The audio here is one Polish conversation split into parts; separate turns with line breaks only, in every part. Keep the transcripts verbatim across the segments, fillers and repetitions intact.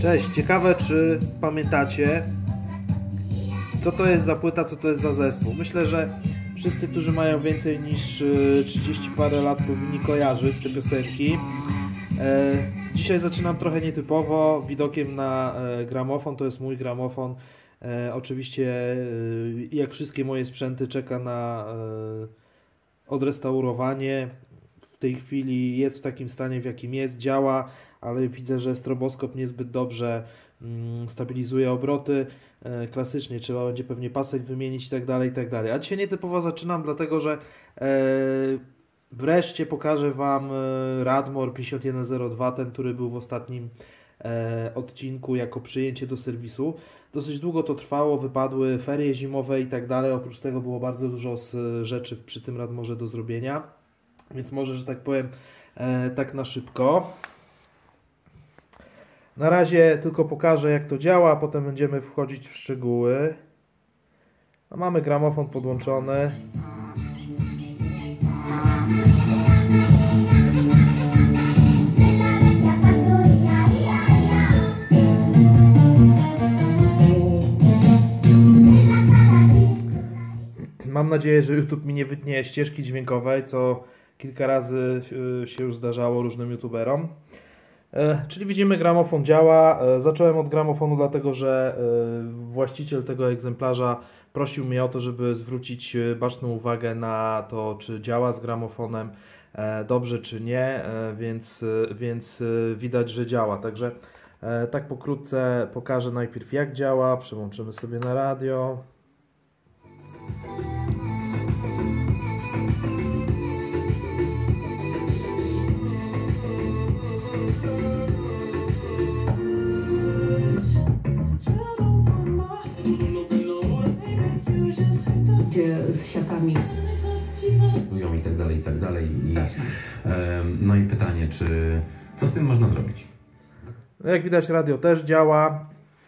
Cześć, ciekawe czy pamiętacie, co to jest za płyta, co to jest za zespół. Myślę, że wszyscy, którzy mają więcej niż trzydzieści parę lat, powinni kojarzyć te piosenki. Dzisiaj zaczynam trochę nietypowo, widokiem na gramofon, to jest mój gramofon. Oczywiście, jak wszystkie moje sprzęty, czeka na odrestaurowanie. W tej chwili jest w takim stanie, w jakim jest, działa, ale widzę, że stroboskop niezbyt dobrze stabilizuje obroty. Klasycznie trzeba będzie pewnie pasek wymienić i tak dalej, i tak dalej. A dzisiaj nietypowo zaczynam, dlatego że wreszcie pokażę Wam Radmor pięćdziesiąt jeden zero dwa, ten, który był w ostatnim odcinku jako przyjęcie do serwisu. Dosyć długo to trwało, wypadły ferie zimowe i tak dalej. Oprócz tego było bardzo dużo rzeczy przy tym Radmorze do zrobienia. Więc może, że tak powiem, tak na szybko. Na razie tylko pokażę, jak to działa, a potem będziemy wchodzić w szczegóły. No, mamy gramofon podłączony. Mam nadzieję, że YouTube mi nie wytnie ścieżki dźwiękowej, co kilka razy się już zdarzało różnym youtuberom. Czyli widzimy, gramofon działa. Zacząłem od gramofonu, dlatego że właściciel tego egzemplarza prosił mnie o to, żeby zwrócić baczną uwagę na to, czy działa z gramofonem dobrze, czy nie, więc, więc widać, że działa. Także tak pokrótce pokażę najpierw, jak działa. Przełączymy sobie na radio.
Z siatami
i tak dalej, i tak dalej. I, no i pytanie, czy co z tym można zrobić?
No jak widać, radio też działa.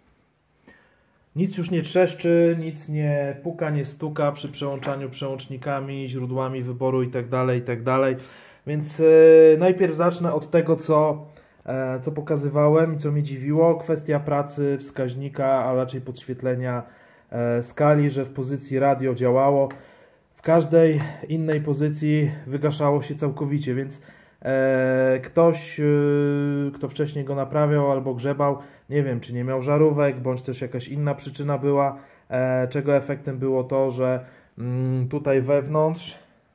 Nic już nie trzeszczy, nic nie puka, nie stuka przy przełączaniu przełącznikami, źródłami wyboru i tak dalej, i tak dalej. Więc yy, najpierw zacznę od tego, co, e, co pokazywałem i co mnie dziwiło. Kwestia pracy wskaźnika, a raczej podświetlenia e, skali, że w pozycji radio działało. W każdej innej pozycji wygaszało się całkowicie, więc e, ktoś, e, kto wcześniej go naprawiał albo grzebał, nie wiem, czy nie miał żarówek, bądź też jakaś inna przyczyna była, e, czego efektem było to, że mm, tutaj wewnątrz,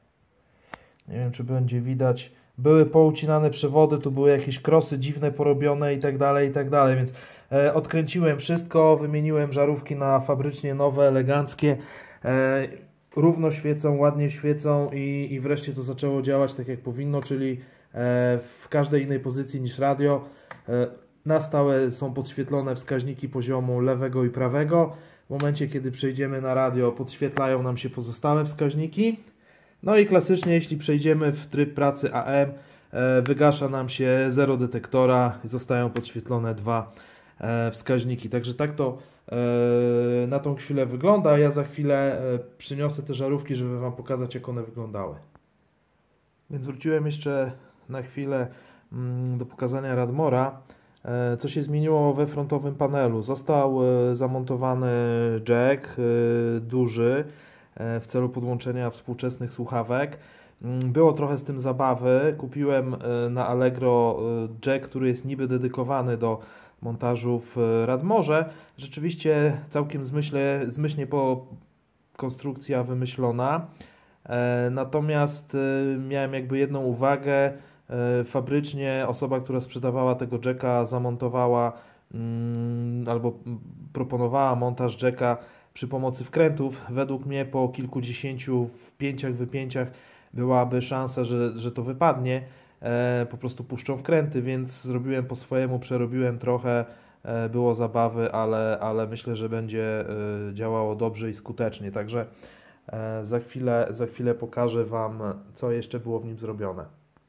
nie wiem, czy będzie widać, były poucinane przewody, tu były jakieś krosy dziwne porobione i tak dalej, i tak dalej, więc e, odkręciłem wszystko, wymieniłem żarówki na fabrycznie nowe, eleganckie, e, równo świecą, ładnie świecą i, i wreszcie to zaczęło działać tak jak powinno, czyli e, w każdej innej pozycji niż radio. E, na stałe są podświetlone wskaźniki poziomu lewego i prawego. W momencie, kiedy przejdziemy na radio, podświetlają nam się pozostałe wskaźniki. No i klasycznie, jeśli przejdziemy w tryb pracy A M, e, wygasza nam się zero detektora i zostają podświetlone dwa e, wskaźniki. Także tak to na tą chwilę wygląda. Ja za chwilę przyniosę te żarówki, żeby Wam pokazać, jak one wyglądały. Więc wróciłem jeszcze na chwilę do pokazania Radmora. Co się zmieniło we frontowym panelu? Został zamontowany jack duży w celu podłączenia współczesnych słuchawek. Było trochę z tym zabawy. Kupiłem na Allegro jack, który jest niby dedykowany do montażu w Radmorze. Rzeczywiście całkiem zmyśle, zmyślnie po konstrukcja wymyślona. E, natomiast e, miałem jakby jedną uwagę. E, fabrycznie osoba, która sprzedawała tego jacka, zamontowała mm, albo proponowała montaż jacka przy pomocy wkrętów. Według mnie po kilkudziesięciu wpięciach, wypięciach byłaby szansa, że, że to wypadnie. E, po prostu puszczą wkręty, więc zrobiłem po swojemu, przerobiłem trochę, e, było zabawy, ale, ale myślę, że będzie e, działało dobrze i skutecznie, także e, za chwilę, za chwilę pokażę Wam, co jeszcze było w nim zrobione.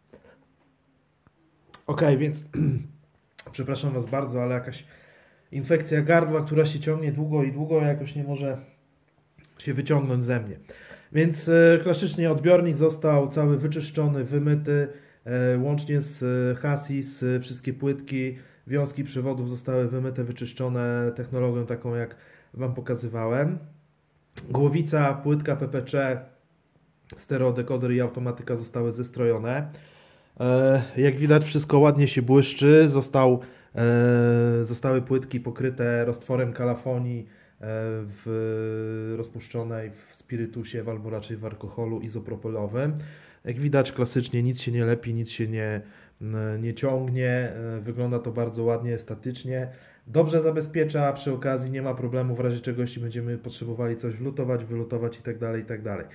Ok, więc przepraszam Was bardzo, ale jakaś infekcja gardła, która się ciągnie długo i długo, jakoś nie może się wyciągnąć ze mnie. Więc e, klasycznie odbiornik został cały wyczyszczony, wymyty, łącznie z chassis, wszystkie płytki, wiązki przewodów zostały wymyte, wyczyszczone technologią taką, jak Wam pokazywałem. Głowica, płytka P P C, stereodekoder i automatyka zostały zestrojone. Jak widać, wszystko ładnie się błyszczy. Został, zostały płytki pokryte roztworem kalafonii w rozpuszczonej w spirytusie, albo raczej w alkoholu izopropylowym. Jak widać, klasycznie nic się nie lepi, nic się nie, nie ciągnie. Wygląda to bardzo ładnie, estatycznie. Dobrze zabezpiecza, przy okazji nie ma problemu w razie czego, jeśli będziemy potrzebowali coś wlutować, wylutować itd., itd.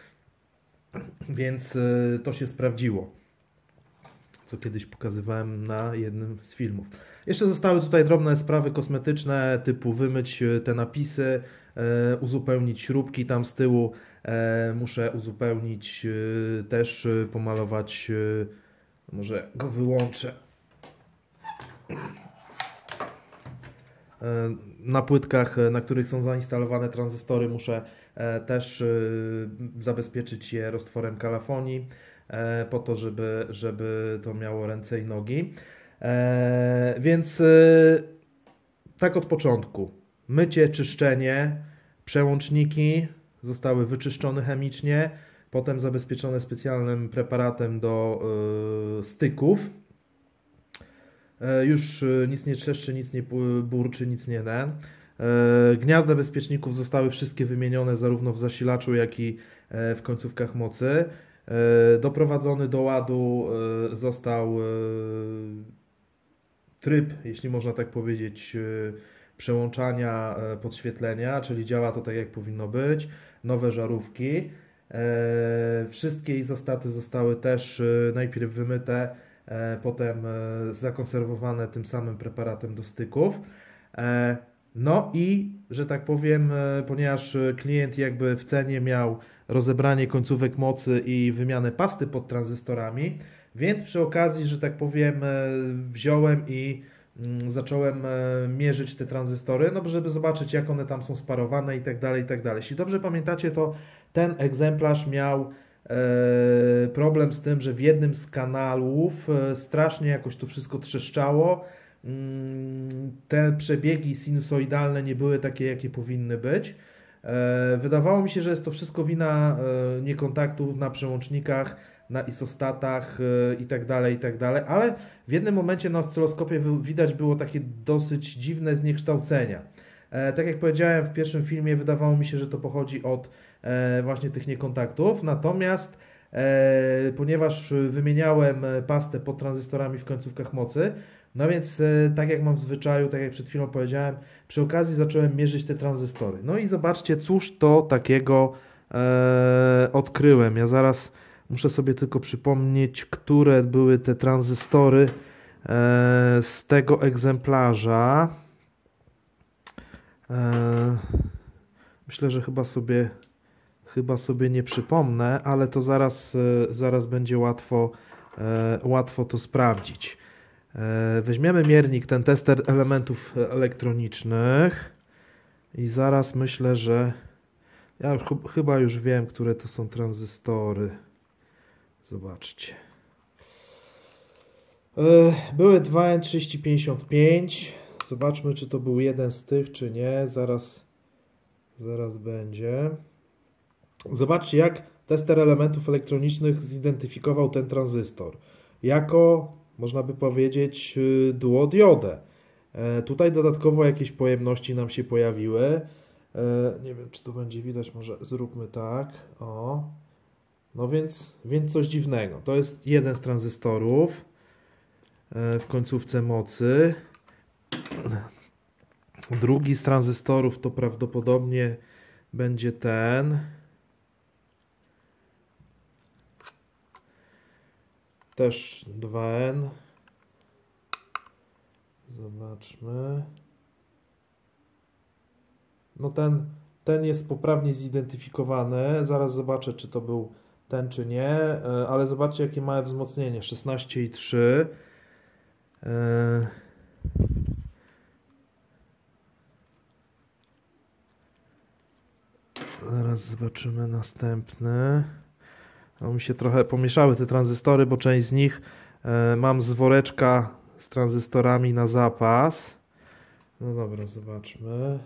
Więc to się sprawdziło, co kiedyś pokazywałem na jednym z filmów. Jeszcze zostały tutaj drobne sprawy kosmetyczne, typu wymyć te napisy, uzupełnić śrubki tam z tyłu. Muszę uzupełnić, też pomalować, może go wyłączę. Na płytkach, na których są zainstalowane tranzystory, muszę też zabezpieczyć je roztworem kalafonii, po to, żeby, żeby to miało ręce i nogi. Więc tak od początku. Mycie, czyszczenie, przełączniki zostały wyczyszczone chemicznie, potem zabezpieczone specjalnym preparatem do styków. Już nic nie trzeszczy, nic nie burczy, nic nie da. Gniazda bezpieczników zostały wszystkie wymienione zarówno w zasilaczu, jak i w końcówkach mocy. Doprowadzony do ładu został tryb, jeśli można tak powiedzieć, przełączania podświetlenia, czyli działa to tak, jak powinno być. Nowe żarówki. Wszystkie izostaty zostały też najpierw wymyte, potem zakonserwowane tym samym preparatem do styków. No i, że tak powiem, ponieważ klient jakby w cenie miał rozebranie końcówek mocy i wymianę pasty pod tranzystorami, więc przy okazji, że tak powiem, wziąłem i zacząłem mierzyć te tranzystory, no żeby zobaczyć, jak one tam są sparowane i tak dalej, i tak dalej. Jeśli dobrze pamiętacie, to ten egzemplarz miał problem z tym, że w jednym z kanałów strasznie jakoś to wszystko trzeszczało. Te przebiegi sinusoidalne nie były takie, jakie powinny być. Wydawało mi się, że jest to wszystko wina niekontaktów na przełącznikach, na isostatach i tak dalej, i tak dalej, ale w jednym momencie na oscyloskopie widać było takie dosyć dziwne zniekształcenia. Tak jak powiedziałem w pierwszym filmie, wydawało mi się, że to pochodzi od właśnie tych niekontaktów, natomiast ponieważ wymieniałem pastę pod tranzystorami w końcówkach mocy, no więc tak jak mam w zwyczaju, tak jak przed chwilą powiedziałem, przy okazji zacząłem mierzyć te tranzystory. No i zobaczcie, cóż to takiego e, odkryłem. Ja zaraz muszę sobie tylko przypomnieć, które były te tranzystory e, z tego egzemplarza. E, myślę, że chyba sobie, chyba sobie nie przypomnę, ale to zaraz, e, zaraz będzie łatwo, e, łatwo to sprawdzić. Weźmiemy miernik, ten tester elementów elektronicznych i zaraz myślę, że ja już, chyba już wiem, które to są tranzystory. Zobaczcie. Były dwa N trzysta pięćdziesiąt pięć. Zobaczmy, czy to był jeden z tych, czy nie. Zaraz, zaraz będzie. Zobaczcie, jak tester elementów elektronicznych zidentyfikował ten tranzystor. Jako, można by powiedzieć, duodiodę. Tutaj dodatkowo jakieś pojemności nam się pojawiły. Nie wiem, czy to będzie widać, może zróbmy tak. O. No więc, więc coś dziwnego. To jest jeden z tranzystorów w końcówce mocy. Drugi z tranzystorów to prawdopodobnie będzie ten. Też dwa N. Zobaczmy. No ten, ten jest poprawnie zidentyfikowany. Zaraz zobaczę, czy to był ten, czy nie. Ale zobaczcie, jakie małe wzmocnienie. szesnaście i trzy. Zaraz zobaczymy następny. No, mi się trochę pomieszały te tranzystory, bo część z nich e, mam z woreczka z tranzystorami na zapas. No dobra, zobaczmy.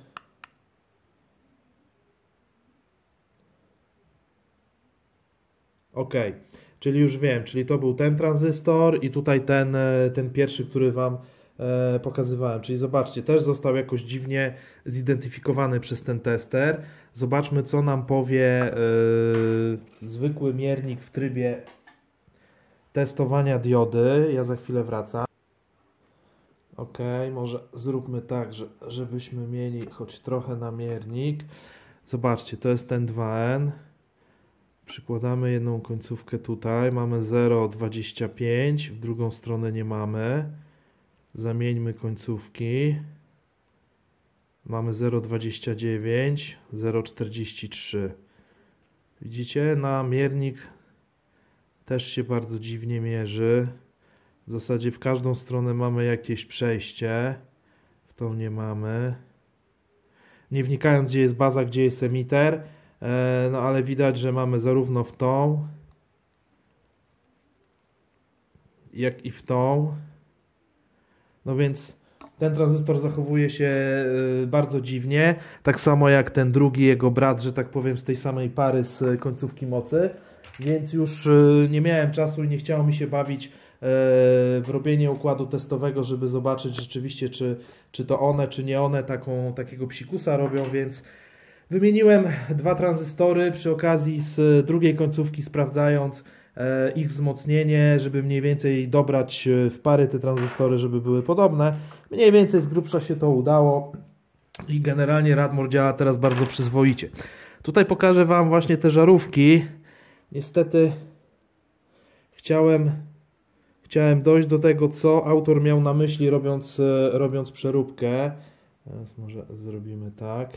Ok, czyli już wiem, czyli to był ten tranzystor i tutaj ten, ten pierwszy, który Wam e, pokazywałem. Czyli zobaczcie, też został jakoś dziwnie zidentyfikowany przez ten tester. Zobaczmy, co nam powie e, zwykły miernik w trybie testowania diody. Ja za chwilę wracam. Ok, może zróbmy tak, że, żebyśmy mieli choć trochę na miernik. Zobaczcie, to jest ten dwa N. Przykładamy jedną końcówkę tutaj. Mamy zero przecinek dwadzieścia pięć, w drugą stronę nie mamy. Zamieńmy końcówki. Mamy zero przecinek dwadzieścia dziewięć, zero przecinek czterdzieści trzy. Widzicie? Na miernik też się bardzo dziwnie mierzy. W zasadzie w każdą stronę mamy jakieś przejście. W tą nie mamy. Nie wnikając, gdzie jest baza, gdzie jest emiter. No ale widać, że mamy zarówno w tą, jak i w tą. No więc ten tranzystor zachowuje się bardzo dziwnie. Tak samo jak ten drugi, jego brat, że tak powiem, z tej samej pary z końcówki mocy. Więc już nie miałem czasu i nie chciało mi się bawić w robienie układu testowego, żeby zobaczyć rzeczywiście, czy, czy to one, czy nie one taką, takiego psikusa robią, więc wymieniłem dwa tranzystory przy okazji z drugiej końcówki, sprawdzając e, ich wzmocnienie, żeby mniej więcej dobrać w pary te tranzystory, żeby były podobne. Mniej więcej z grubsza się to udało i generalnie Radmor działa teraz bardzo przyzwoicie. Tutaj pokażę Wam właśnie te żarówki. Niestety chciałem, chciałem dojść do tego, co autor miał na myśli, robiąc, robiąc przeróbkę. Teraz może zrobimy tak.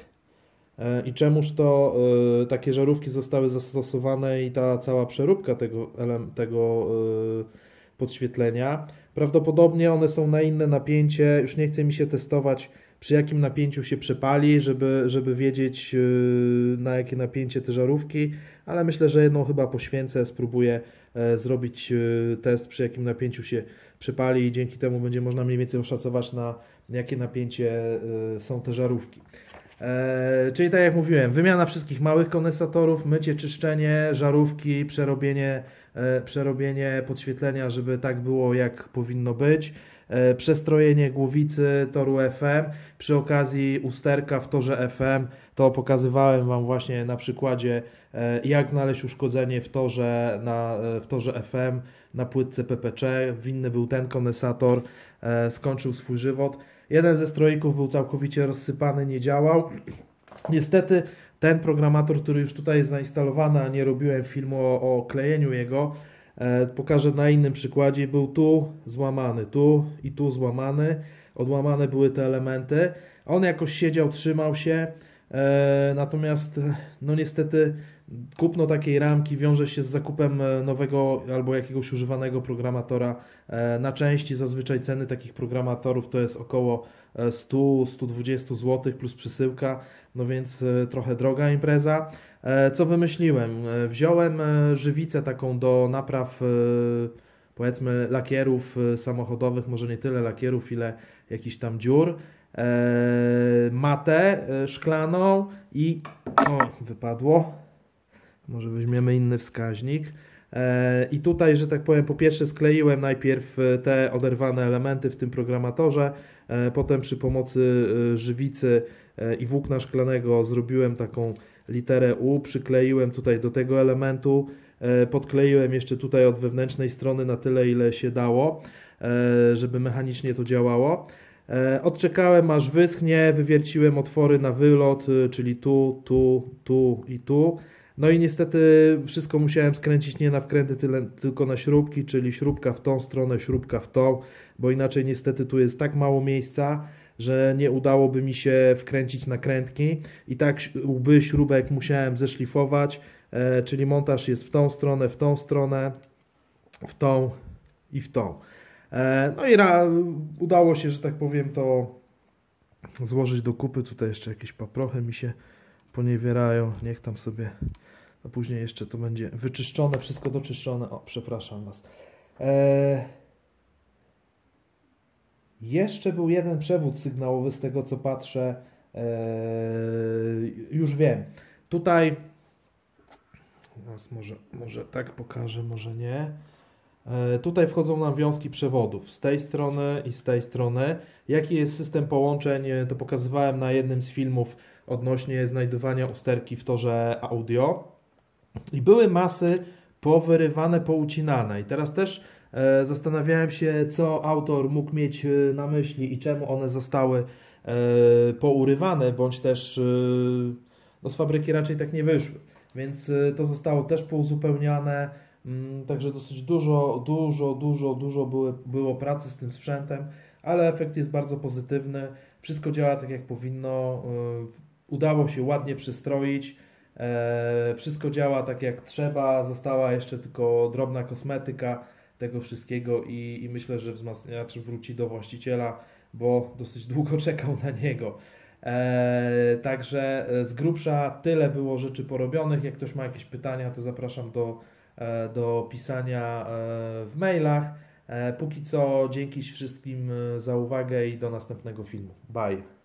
I czemuż to y, takie żarówki zostały zastosowane i ta cała przeróbka tego, tego y, podświetlenia. Prawdopodobnie one są na inne napięcie. Już nie chce mi się testować, przy jakim napięciu się przepali, żeby, żeby wiedzieć y, na jakie napięcie te żarówki, ale myślę, że jedną chyba poświęcę, spróbuję y, zrobić y, test, przy jakim napięciu się przepali i dzięki temu będzie można mniej więcej oszacować, na jakie napięcie y, są te żarówki. E, czyli tak jak mówiłem, wymiana wszystkich małych kondensatorów, mycie, czyszczenie, żarówki, przerobienie, e, przerobienie podświetlenia, żeby tak było jak powinno być, e, przestrojenie głowicy toru F M, przy okazji usterka w torze F M, to pokazywałem Wam właśnie na przykładzie, e, jak znaleźć uszkodzenie w torze, na, e, w torze F M na płytce P P C. Winny był ten kondensator, e, skończył swój żywot. Jeden ze stroików był całkowicie rozsypany, nie działał. Niestety ten programator, który już tutaj jest zainstalowany, a nie robiłem filmu o, o klejeniu jego, e, pokażę na innym przykładzie. Był tu złamany, tu i tu złamany. Odłamane były te elementy. On jakoś siedział, trzymał się. E, natomiast no niestety kupno takiej ramki wiąże się z zakupem nowego albo jakiegoś używanego programatora na części. Zazwyczaj ceny takich programatorów to jest około sto do stu dwudziestu złotych plus przesyłka, no więc trochę droga impreza. Co wymyśliłem? Wziąłem żywicę taką do napraw, powiedzmy, lakierów samochodowych, może nie tyle lakierów, ile jakichś tam dziur. Matę szklaną i o, wypadło. Może weźmiemy inny wskaźnik. I tutaj, że tak powiem, po pierwsze skleiłem najpierw te oderwane elementy w tym programatorze, potem przy pomocy żywicy i włókna szklanego zrobiłem taką literę U, przykleiłem tutaj do tego elementu, podkleiłem jeszcze tutaj od wewnętrznej strony na tyle, ile się dało, żeby mechanicznie to działało. Odczekałem, aż wyschnie, wywierciłem otwory na wylot, czyli tu, tu, tu i tu. No i niestety wszystko musiałem skręcić nie na wkręty, tyle, tylko na śrubki, czyli śrubka w tą stronę, śrubka w tą, bo inaczej niestety tu jest tak mało miejsca, że nie udałoby mi się wkręcić nakrętki i tak łby śrubek musiałem zeszlifować, e, czyli montaż jest w tą stronę, w tą stronę, w tą i w tą. E, no i ra, udało się, że tak powiem, to złożyć do kupy. Tutaj jeszcze jakieś paprochy mi się poniewierają, niech tam sobie a później jeszcze to będzie wyczyszczone, wszystko doczyszczone. O, przepraszam Was. Eee, jeszcze był jeden przewód sygnałowy z tego, co patrzę. Eee, już wiem. Tutaj teraz może, może tak pokażę, może nie. Eee, tutaj wchodzą nam wiązki przewodów z tej strony i z tej strony. Jaki jest system połączeń, to pokazywałem na jednym z filmów odnośnie znajdowania usterki w torze audio. I były masy powyrywane, poucinane. I teraz też e, zastanawiałem się, co autor mógł mieć na myśli i czemu one zostały e, pourywane, bądź też e, no z fabryki raczej tak nie wyszły. Więc e, to zostało też pouzupełniane. Mm, także dosyć dużo, dużo, dużo, dużo były, było pracy z tym sprzętem, ale efekt jest bardzo pozytywny. Wszystko działa tak, jak powinno. E, udało się ładnie przystroić. E, wszystko działa tak jak trzeba, została jeszcze tylko drobna kosmetyka tego wszystkiego i, i myślę, że wzmacniacz wróci do właściciela, bo dosyć długo czekał na niego. E, także z grubsza tyle było rzeczy porobionych. Jak ktoś ma jakieś pytania, to zapraszam do, e, do pisania e, w mailach. E, póki co dzięki wszystkim za uwagę i do następnego filmu. Bye!